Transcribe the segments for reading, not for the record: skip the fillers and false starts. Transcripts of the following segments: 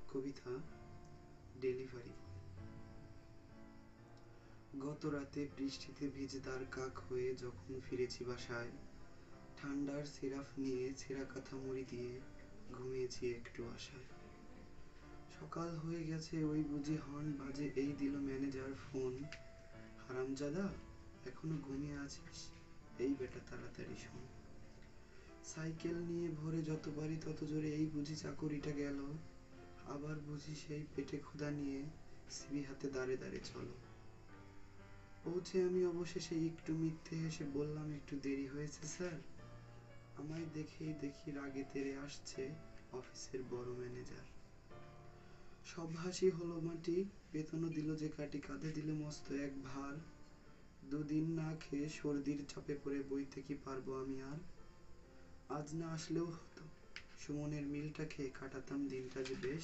কবিতা delivery boy. গত রাতে বৃষ্টিতে ভিজে তার কাক হয়ে যখন ফিরেছি বাসায়, ঠান্ডার সিরাপ নিয়ে ছেঁড়া কাঁথা মুড়ি দিয়ে ঘুমিয়েছি একটু আশায়। সকাল হয়ে গেছে, ওই বুঝি হর্ন বাজে, এই দিল ম্যানেজার ফোন। হারামজাদা, এখনো ঘুমিয়ে আছিস? এই বেটা তাড়াতাড়ি শোন। সাইকেল নিয়ে ভোরে যত পারি তত জোরে, এই বুঝি চাকুরিটা গেল। আবার বুঝি সেই পেটে ক্ষুধা নিয়ে সিবি হাতে দাঁড়ে দাঁড়ে চলো। পৌঁছে আমি অবশেষে একটু মিথ্যে হেসে বললাম, একটু দেরি হয়েছে স্যার। আমায় দেখেই দেখি রাগে তেড়ে আসছে অফিসের বড় ম্যানেজার। সব হাসি হলো মাটি, বেতনও দিল যে কাটি, কাঁধে দিল মস্ত এক ভার। দুদিন না খেয়ে সর্দির চাপে পড়ে বইতে কি পারবো আমি আর। আজ না আসলেও হতো, সুমনের মিলটা খেয়ে কাটাতাম দিনটা যে বেশ।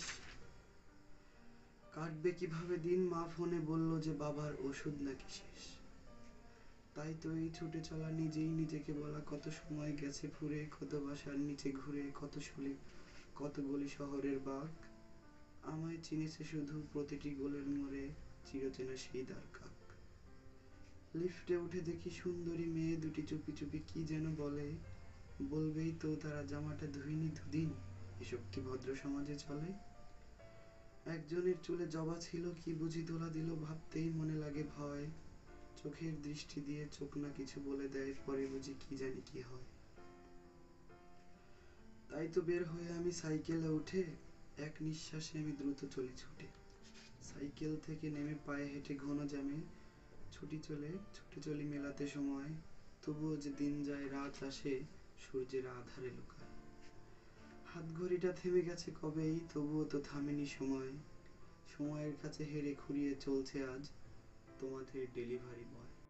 কাটবে কিভাবে দিন, মা ফোনে বলল যে বাবার ওষুধ নাকি শেষ। তাই তো এই ছুটে চলা, নিজেই নিজেকে বলা, কত সময় গেছে ফুরে, কত বাসার নিচে ঘুরে, কত গলি শহরের বাঘ। আমায় চিনেছে শুধু প্রতিটি গোলের মোড়ে চিরচেনা সেই দ্বার কাক। লিফটে উঠে দেখি সুন্দরী মেয়ে দুটি চুপি চুপি কি যেন বলে। বলবেই তো তারা জামাটা ধুইনি দুদিন, এসব কি ভদ্র সমাজে চলে? একজনের চুলে জবা ছিল, কি বুঝি দোলা দিল, ভাবতেই মনে লাগে ভয়। চোখের দৃষ্টি দিয়ে চোখ না কিছু বলে দেয়, পরে বুঝি কি জানি কি হয়। তাই তো বের হয়ে আমি সাইকেলে উঠে এক নিঃশ্বাসে আমি দ্রুত চলি ছুটে। সাইকেল থেকে নেমে পায়ে হেঁটে ঘন জ্যামে ছুটে চলি মেলাতে সময়। তবুও যে দিন যায় রাত আসে, সূর্যের আধারে লুকায়। হাত ঘড়িটা থেমে গেছে কবেই, তবুও তো থামেনি সময়। সময়ের কাছে হেরে খুঁড়িয়ে চলছে আজ তোমাদের ডেলিভারি বয়।